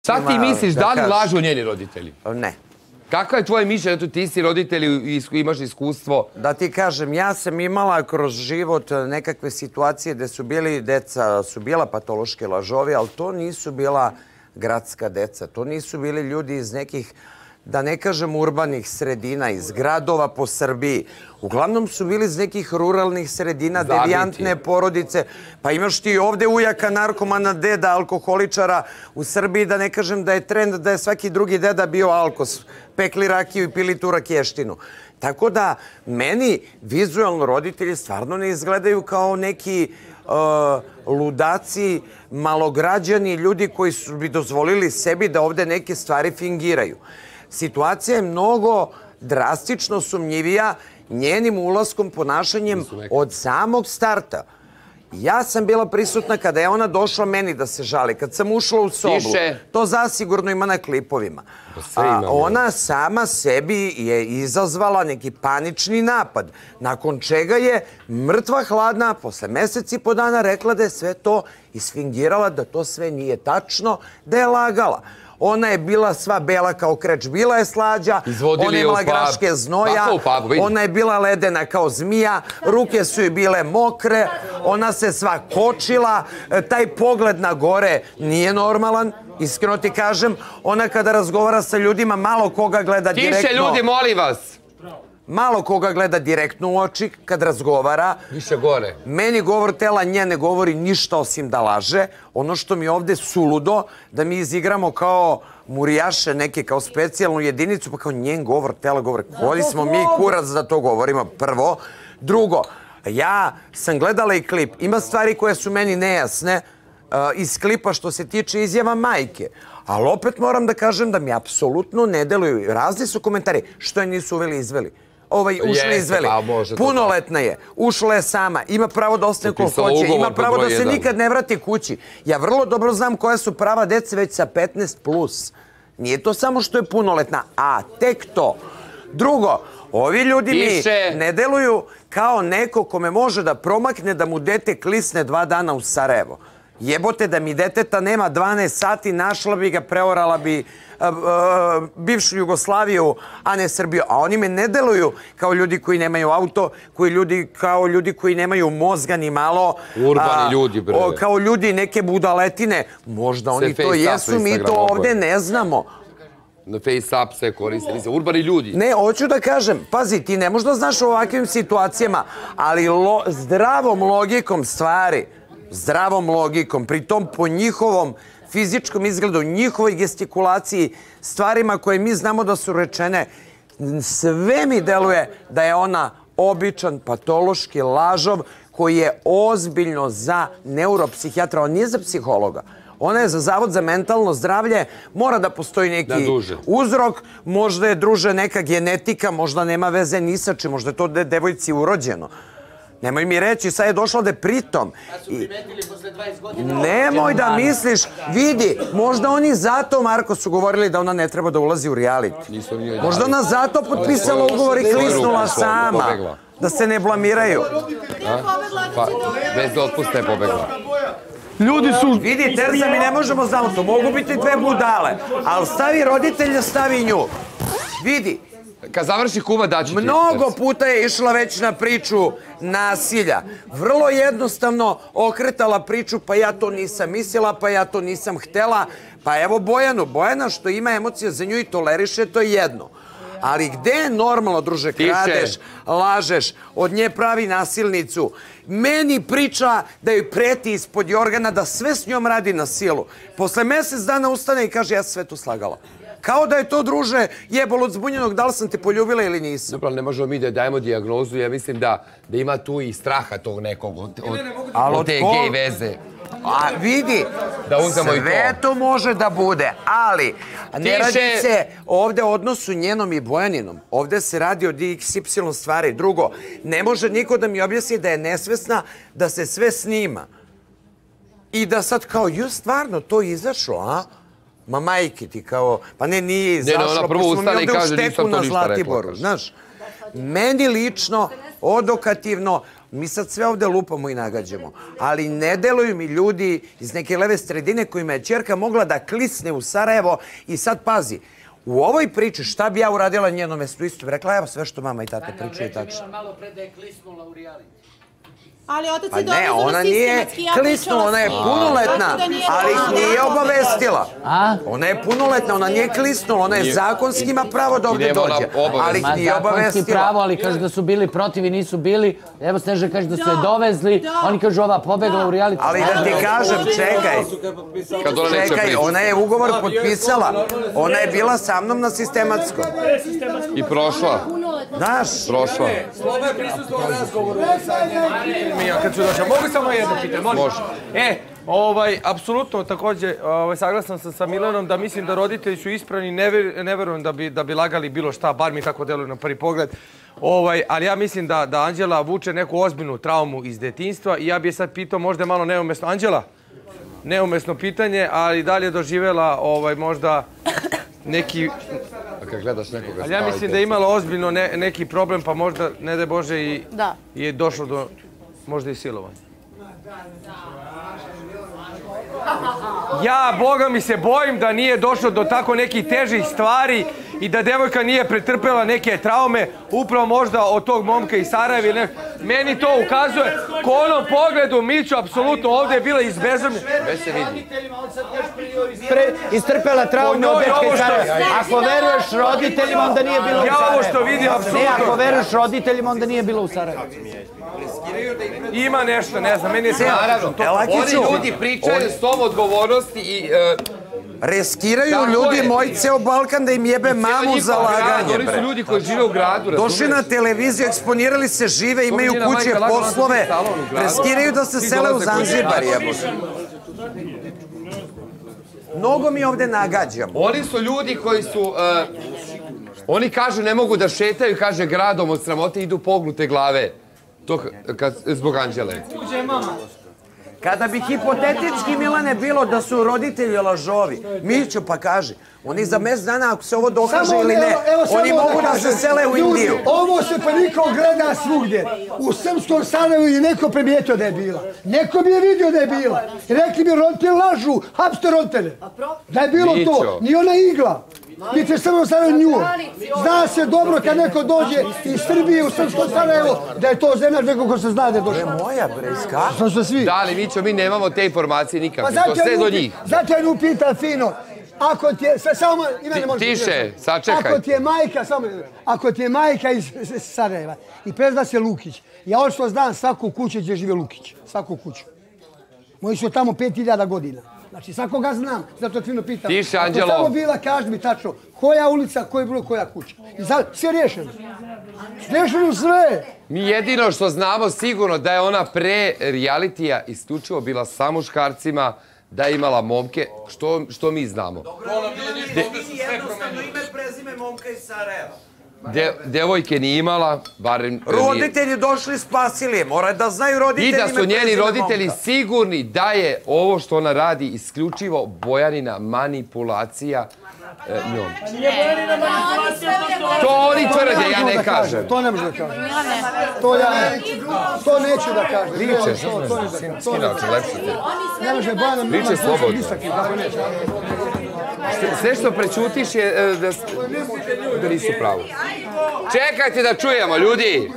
Šta ti misliš, da li lažu njeni roditelji? Ne. Kakva je tvoje mišljenje? Eto, ti si roditelj i imaš iskustvo. Da ti kažem, ja sam imala kroz život nekakve situacije gde su bili deca, su bila patološki lažovi, ali to nisu bila gradska deca. To nisu bili ljudi iz nekih, da ne kažem, urbanih sredina, iz gradova po Srbiji. Uglavnom su bili iz nekih ruralnih sredina, devijantne porodice. Pa imaš ti ovde ujaka, narkomana, deda, alkoholičara u Srbiji, da ne kažem da je trend da je svaki drugi deda bio alkos, pekli rakiju i pili tu rakještinu. Tako da meni vizualno roditelji stvarno ne izgledaju kao neki ludaci, malograđani, ljudi koji bi dozvolili sebi da ovde neke stvari fingiraju. Situacija je mnogo drastično sumnjivija njenim ulaskom, ponašanjem od samog starta. Ja sam bila prisutna kada je ona došla meni da se žali. Kad sam ušla u sobu, to zasigurno ima na klipovima. Ona sama sebi je izazvala neki panični napad, nakon čega je mrtva hladna posle meseci i po dana rekla da je sve to isfingirala, da to sve nije tačno, da je lagala. Ona je bila sva bela kao kreč, bila je slađa, ona je imala graške znoja, ona je bila ledena kao zmija, ruke su joj bile mokre, ona se sva kočila, taj pogled na gore nije normalan, iskreno ti kažem, ona kada razgovara sa ljudima malo koga gleda direktno... Tiše ljudi, molim vas! Malo koga gleda direktno u oči kad razgovara. Više gore. Meni govor tela nje ne govori ništa osim da laže. Ono što mi je ovde suludo, da mi izigramo kao murijaše neke, kao specijalnu jedinicu, pa kao njen govor tela govori. Koji smo mi kurac da to govorimo, prvo. Drugo, ja sam gledala i klip. Ima stvari koje su meni nejasne iz klipa što se tiče izjava majke. Ali opet moram da kažem da mi apsolutno ne deluju. Razni su komentari. Što je nisu uveli izveli? Ušli izveli. Punoletna je. Ušla je sama. Ima pravo da ostane ko hoće. Ima pravo da se nikad ne vrati kući. Ja vrlo dobro znam koja su prava dece već sa 15+. Nije to samo što je punoletna, a tek to. Drugo, ovi ljudi mi ne deluju kao neko kome može da promakne da mu dete klisne 2 dana u Sarajevo. Jebote, da mi deteta nema 12 sati, našla bi ga, preorala bi bivšu Jugoslaviju, a ne Srbiju. A oni me ne deluju kao ljudi koji nemaju auto, kao ljudi koji nemaju mozga ni malo. Urbani ljudi, bre. Kao ljudi neke budaletine. Možda oni to jesu, mi to ovde ne znamo. Na Face-up se koriste, urbani ljudi. Ne, hoću da kažem, pazi, ti ne možda znaš u ovakvim situacijama, ali zdravom logikom stvari, zdravom logikom, pritom po njihovom fizičkom izgledu, njihovoj gestikulaciji, stvarima koje mi znamo da su rečene, sve mi deluje da je ona običan patološki lažov koji je ozbiljno za neuropsihijatra, on nije za psihologa. Ona je za Zavod za mentalno zdravlje, mora da postoji neki uzrok, možda je druže neka genetika, možda nema veze ni sa čim, možda je to devojci urođeno. Nemoj mi reći, sad je došla da je pritom. Kad su primetili posle 20 godina... Nemoj da misliš, vidi, možda oni zato, Marko, su govorili da ona ne treba da ulazi u reality. Možda ona zato potpisala ugovor i klisnula sama. Da se ne blamiraju. Bez otpusta je pobegla. Ljudi su... Vidi, Terza, mi ne možemo znamo to. Mogu biti 2 budale. Ali stavi roditelja, stavi nju. Vidi. Kad završi kuma daći ti. Mnogo puta je išla već na priču nasilja. Vrlo jednostavno okretala priču, pa ja to nisam mislila, pa ja to nisam htela. Pa evo Bojanu. Bojana što ima emocije za nju i toleriše, to je jedno. Ali gde je normalno, druže, kradeš, lažeš, od nje pravi nasilnicu. Meni priča da joj preti ispod jorgana da sve s njom radi na silu. Posle mesec dana ustane i kaže ja sam sve to slagala. Kao da je to, druže, jebalo od zbunjenog, da li sam te poljubila ili nisam. Dobro, ne možemo mi da dajemo dijagnozu, ja mislim da ima tu i straha tog nekog od te gej veze. A vidi, sve to može da bude, ali ne radi se ovde o odnosu njenom i Bojaninom. Ovde se radi o XY stvari. Drugo, ne može niko da mi objasni da je nesvesna da se sve snima. I da sad kao, stvarno, to izašlo, a? Ma majke ti kao, pa ne, nije izašlo, pa smo mi ovde u šteku na Zlatiboru, znaš. Meni lično, odokativno, Mi sad sve ovde lupamo i nagađamo, ali ne deluju mi ljudi iz neke leve sredine kojima je ćerka mogla da klisne u Sarajevo i sad pazi, u ovoj priči šta bi ja uradila na njenom mestu, isto bi rekla, evo sve što mama i tata pričaju je tačno. Malo pre da je klisnula u reality. Ali otac Pa je ne, dovezano ona nije sistematski, ja klisnula, ona je punoletna, ali ih nije obavestila. Ona je punoletna, ona nije klisnula, ona je zakonski ima pravo da ovde dođe, ali ih nije obavestila. Pravo, ali kaže da su bili protiv i nisu bili. Evo Sneža kaže da su je dovezli, oni kažu ova pobegla u reality. Ali da ti kažem, čekaj, ona je ugovor potpisala, ona je bila sa mnom na sistematskom. I prošla. Znaš? Prošla. Sloba je prisustvo u razgovoru sa kad ću došao. Mogu samo jedno pitanje? Može. Apsolutno takođe saglasan sam sa Milanom da mislim da roditelji su ispravni, ne verujem da bi lagali bilo šta, bar mi tako deluje na prvi pogled. Ali ja mislim da Anđela vuče neku ozbiljnu traumu iz detinjstva i ja bi je sad pitao možda malo neumesno. Anđela, neumesno pitanje, ali da li je doživjela možda neki... Kad gledaš nekoga... Ali ja mislim da je imala ozbiljno neki problem, pa možda, ne daj Bože, i je došlo do možda i silovanja. Ja, Boga mi se bojim da nije došlo do tako nekih težih stvari i da devojka nije pretrpela neke traume, upravo možda od tog momka iz Sarajeva. Meni to ukazuje, ko onom pogledu, Miću, apsolutno ovdje je bila izbezumljena. Već se vidi. Istrpela traume od dečka iz Sarajeva. Ako veruješ roditeljima, onda nije bilo u Sarajevu. Ja ovo što vidim, apsolutno. Ne, ako veruješ roditeljima, onda nije bilo u Sarajevu. Ima nešto, ne znam, meni je sve... Naravno, oni ljudi pričaju s tom odgovornosti i... Riskiraju ljudi moj ceo Balkan da im jebe mamu za laganje. Oni su ljudi koji žive u gradu. Došli na televiziju, eksponirali se žive, imaju kuće, poslove. Riskiraju da se sele u Zanzibar, jebote. Mnogo mi ovde nagađamo. Oni su ljudi koji su... Oni kažu ne mogu da šetaju, kaže gradom od sramote, idu pognute glave. To zbog Anđele. Kada bi hipotetički, Milane, bilo da su roditelji lažovi, Mićo pa kaže, oni za mesec dana, ako se ovo dokaže ili ne, oni mogu da se sele u Indiju. Ovo se pa niko gleda svugdje. U Srpskom Sarajevu je neko primijetio da je bila. Neko bi je vidio da je bila. I rekli bi roditelji lažu, hapste roditelje. Da je bilo to, ni ona igla. Niti samo Sarajevo nju. Zna se dobro kad neko dođe iz Srbije u Srpskom Sarajevu da je to zemlja neko ko se zna da je došao. Moja breska. To su svi. Da, ali Mićo, mi nemamo te informacije nikakve. To sve do njih. Zato je nju pita fino. Ako ti je, samo, tiše, sačekaj. Ako ti je majka iz Sarajeva i prezva se Lukić, ja ošto znam svaku kuću gdje žive Lukić. Svaku kuću. Moji su tamo 5000 godina. Znači, svakoga znam, zato fino pitam. Tiše, Anđelo. Ako samo bila, kaži mi tačno, koja ulica, koji broj, koja kuća. I sad, sve rješeno. Rješeno sve. Mi jedino što znamo sigurno da je ona pre realitija isključivo bila sa muškarcima, da je imala momke, što mi znamo. Jednostavno ime prezime momka iz Sarajeva. Devojke nije imala, barem... Roditelji došli spasili je, moraju da znaju roditelji ime prezime momka. I da su njeni roditelji sigurni da je ovo što ona radi isključivo Bojanina manipulacija njom. To oni tvrde, ja ne kažem. To ne može da kažem. To neću da kažem. Liče, sinače, lepše te. Ne može Bojana... Liče slobodno. Sve što prećutiš je da nisu pravo. Čekajte da čujemo, ljudi!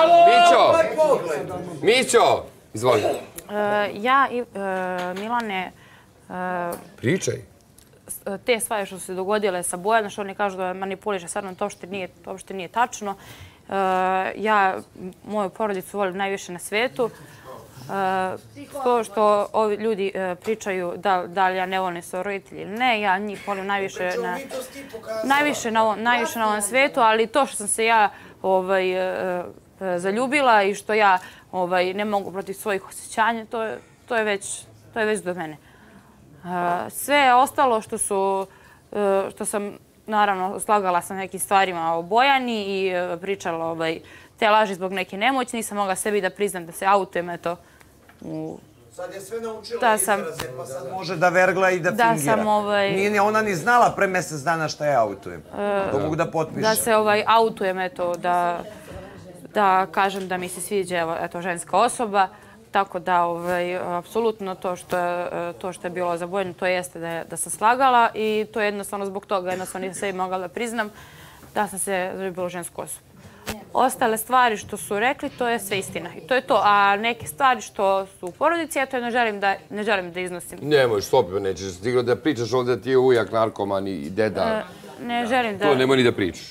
Mićo! Izvoli. Ja i Milane... Pričaj. Te stvari što su se dogodile sa Bojanom, što oni kažu da manipuliše sa mnom, to uopšte nije tačno. Ja moju porodicu volim najviše na svetu. To što ovi ljudi pričaju da li ja ne volim svoje roditelji ili ne, ja njih volim najviše na ovom svetu, ali to što sam se ja zaljubila i što ja ne mogu protiv svojih osjećanja, to je već do mene. Sve ostalo što sam, naravno, slagala sa nekim stvarima o Bojani i pričala te laži zbog neke nemoći, nisam mogla sebi da priznam da se autujem, eto. Sad je sve naučila izraze, pa sad može da vergla i da fingira. Nije ona ni znala pre mesec dana šta je autujem. To mogu da potpišem. Da se autujem, eto, da da kažem da mi se sviđa eto, ženska osoba. Tako da, apsolutno to što je bilo za Bojanu, to jeste da sam slagala i to je jednostavno zbog toga, jednostavno nisam sebi mogla da priznam da sam se zaljubila u žensku osobu. Ostale stvari što su rekli, to je sve istina i to je to. A neke stvari što su u porodici, ja to ne želim da iznosim. Nemoj, stop, nećeš stiglo da pričaš ovdje da ti je ujak, narkoman i deda. Ne želim da... To nemoj ni da pričaš.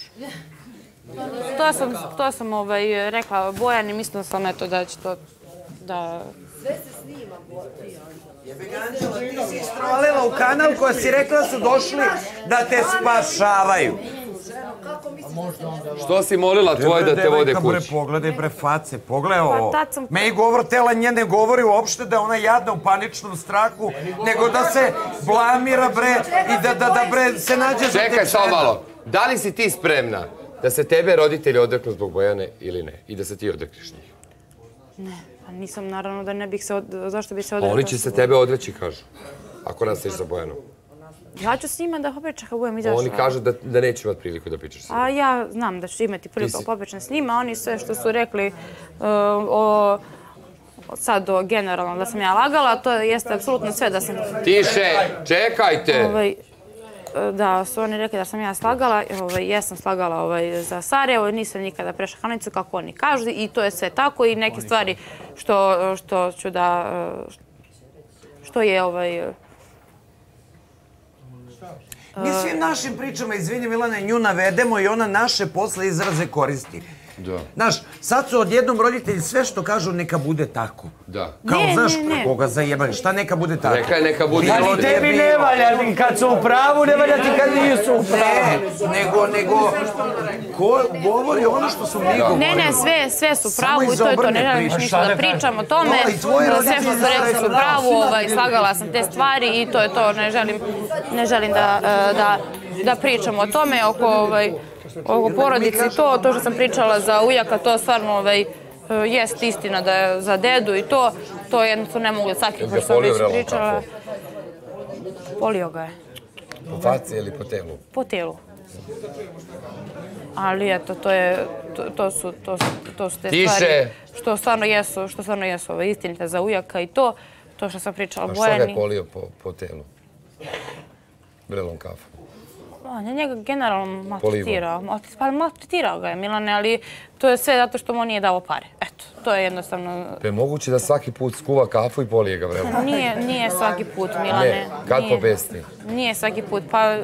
To sam rekla Bojani, mislila sam eto da će to da... Sve se snima, Bojana. Anđela, ti si istrovalila u kanal koja si rekla su došli da te spašavaju. Što si molila tvoje da te vode kući? Pogledaj bre face, pogledaj ovo. Meni govor tela nje ne govori uopšte da je ona jadna u paničnom strahu, nego da se blamira bre i da bre se nađe za te... Čekaj, samo malo. Da li si ti spremna da se tebe roditelji odreknu zbog Bojane ili ne? I da se ti odrekneš njih? Ne, pa nisam naravno da ne bih se... Zašto bi se odrekla? Oni će se tebe odreći, kažu. Ako nastaviš za Bojanu. Ja ću s njima da popričam kad budem izašla. Oni kažu da neću imati priliku da pričaš s njima. A ja znam da ću imati priliku da popričam s njima. Oni sve što su rekli sad generalno da sam ja lagala, to jeste apsolutno sve da sam... Tiše, čekajte! Da, su oni rekli da sam ja slagala, jesam slagala za Sarajevo, nisam nikada prešla granicu kako oni kažu i to je sve tako i neke stvari što ću da... što je Mi svim našim pričama, izvini Milane, nju navedemo i ona naše posle izraze koristi. Znaš, sad su odjednom roditelji sve što kažu neka bude tako. Da. Kao, znaš, koga zajebali, šta neka bude tako? Rekaj neka bude tako. Ali tebi ne valja, kad su u pravu, ne valja ti kad nisu u pravu. Nego, ko govori ono što su mi govorili. Ne, sve su pravu i to je to, ne želim ništa da pričam o tome. Sve što su rekli su pravu, slagala sam te stvari i to je to, ne želim da pričam o tome, oko porodici to što sam pričala za ujaka, to stvarno jest istina da je za dedu i to jednostavno ne mogu da sakriti, što sam već pričala. Polio ga je. Po faci ili po telu? Po telu. Ali eto, to su te stvari što stvarno jesu istinite za ujaka i to što sam pričala Bojani. A što ga je polio po telu? Vrelom kafom. On je njega generalno maltretirao. Pa maltretirao ga je, Milane, ali to je sve zato što mu nije dao pare. Eto, to je jednostavno... Je moguće da svaki put skuva kafu i polije ga vrelo? Nije svaki put, Milane. Ne, kad pobesti? Nije svaki put, pa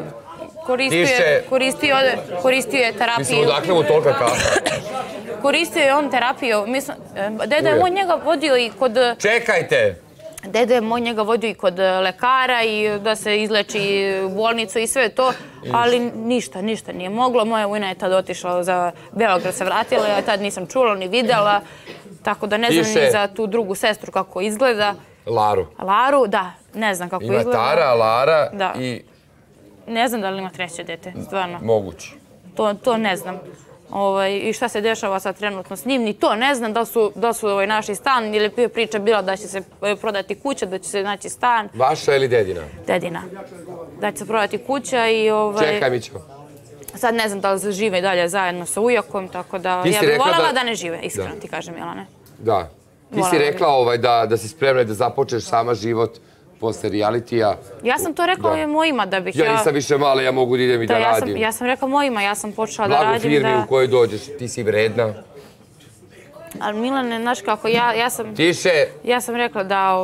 koristio je terapiju. Mislim, odakle mu tolika kafa? Koristio je on terapiju. Deda je moj njega vodio i kod... Čekajte! Deda je moj njega vodio i kod lekara i da se izleči u bolnicu i sve to, ali ništa nije moglo. Moja ujna je tad otišla za Beograd, se vratila, ja tad nisam čula ni videla, tako da ne znam ni za tu drugu sestru kako izgleda. Laru. Laru, da, ne znam kako izgleda. Ima Tara, Lara i... Ne znam da li ima treće dete, stvarno. Moguće. To ne znam. I šta se dešava sad trenutno s njim, ni to ne znam, da li su naši stan ili priča bila da će se prodati kuća, da će se naći stan. Vaša ili dedina? Dedina. Da će se prodati kuća i... Čekaj, Mićo. Sad ne znam da li žive i dalje zajedno sa ujakom, tako da ja bih voljela da ne žive, iskreno ti kažem, Jelane. Da. Ti si rekla da si spremna i da započeš sama život posle realitija. Ja sam to rekla i mojima da bih ja... Ja nisam više mala, ja mogu da idem i da radim. Ja sam rekla mojima, ja sam počela da radim. Blago firmi u kojoj dođeš, ti si vredna. Ali Milane, znaš kako, ja sam... Tiše! Ja sam rekla da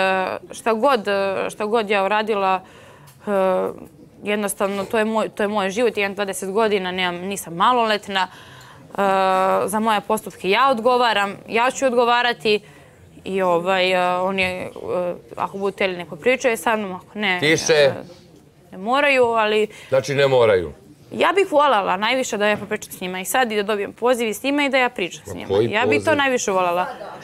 šta god ja uradila, jednostavno to je moj život, imam 20 godina, nisam maloletna. Za moje postupke ja odgovaram, ja ću odgovarati. I oni, ako budu htjeli neko pričaju sa mnom, ako ne, ne moraju, ali... Znači ne moraju? Ja bih voljela najviše da ja popričam s njima i sad i da dobijem poziv s njima i da ja pričam s njima. Ja bih to najviše voljela.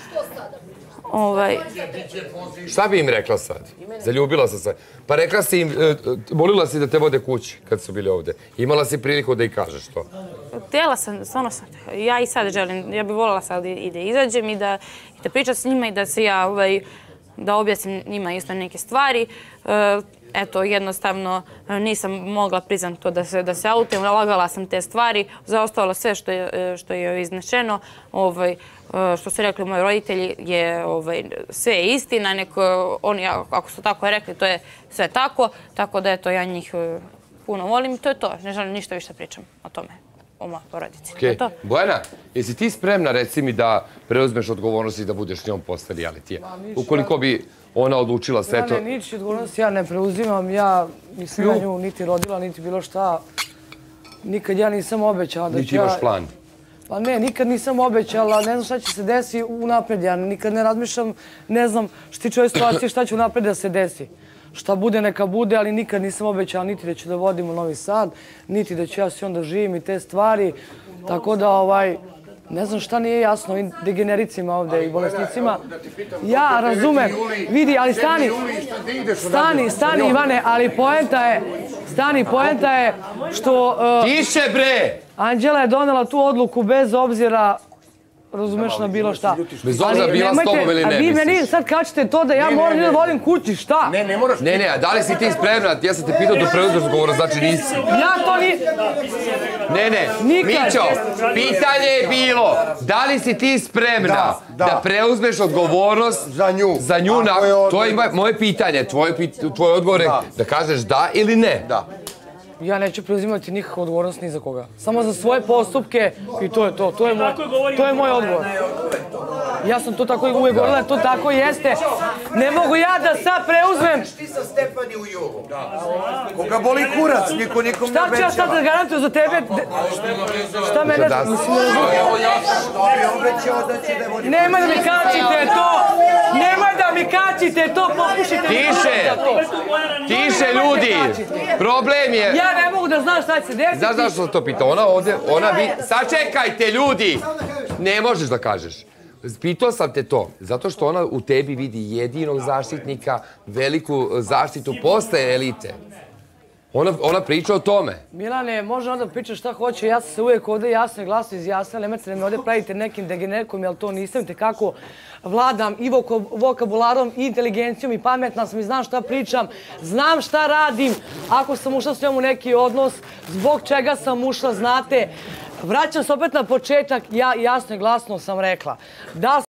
Šta bi im rekla sad? Zaljubila sam se. Pa rekla si im, molila si da te vode kući kad su bili ovdje. Imala si priliku da ih kažeš to? Htjela sam, stvarno sam. Ja i sad želim, ja bih voljela sad i da izađem i da pričam s njima i da se ja, da objasnim njima isto neke stvari. eto, jednostavno nisam mogla priznati to da se autim, lagala sam te stvari, zaostalo sve što je iznešeno. Što su rekli moji roditelji je sve istina, oni ako su tako rekli, to je sve tako, tako da eto, ja njih puno volim i to je to, ne želim ništa više pričam o tome. O mojoj porodici. Bojana, jesi ti spremna, reci mi, da preuzmeš odgovornost i da budeš s njom posle realitija? Ukoliko bi ona odlučila sve to... Ja ničiju odgovornost ja ne preuzimam, ja nisam na nju niti rodila, niti bilo šta. Nikad ja nisam obećala da ću ja... Niti imaš plan? Pa ne, nikad nisam obećala, ne znam šta će se desiti unapred, ja nikad ne razmišljam, ne znam što tiče ove situacije, šta će unapred da se desi. Šta bude, neka bude, ali nikad nisam obećala niti da ću da vodim u Novi Sad, niti da ću ja sve onda živim i te stvari. Tako da, ne znam šta nije jasno ovim degenericima ovde i bolesnicima. Ja razumem, vidi, ali stani Ivane, ali poenta je što... Tiše bre! Anđela je donela tu odluku bez obzira, razumeš, na bilo šta. Bez obzira bila s tobom ili ne, misliš? A vi meni sad kačete to da ja moram da vodim kući, šta? Ne, a da li si ti spremna? Ja sam te pitao da preuzmeš odgovornost, znači nisi. Ja to ni... Ne, Mićo, pitanje je bilo, da li si ti spremna da preuzmeš odgovornost za nju? To je moje pitanje, tvoj odgovor je da kažeš da ili ne. Da. Ja neću preuzimati nikakvu odgovornost ni za koga. Samo za svoje postupke i to je to. To je moj odgovor. Ja sam to tako uvijek govorila, to tako jeste. Ne mogu ja da sad preuzmem... Ti sa Stefani u Jovu. Koga boli kurac, niko nikom ne obećava. Šta ću ja sad da garantuju za tebe? Šta mene... Nemoj da mi kačite to! Nemoj da mi kačite to! Popušite mi Tiše ljudi! Problem je... Ja ne mogu da znam šta će se desiti. Znaš zašto sam to pitao? Sačekajte ljudi! Ne možeš da kažeš. Pitao sam te to, zato što ona u tebi vidi jedinog zaštitnika, veliku zaštitu posle elite. Ona priča o tome. Milane, može onda priča šta hoće, ja sam se uvijek ovdje jasno i glasno izjasnila, nemojte da me ovdje pravite nekim degenerkom, jer to nisam, te kako vladam i vokabularom i inteligencijom i pametna sam i znam šta pričam, znam šta radim, ako sam ušla s njom u neki odnos, zbog čega sam ušla, znate. Vraćam se opet na početak, ja jasno i glasno sam rekla.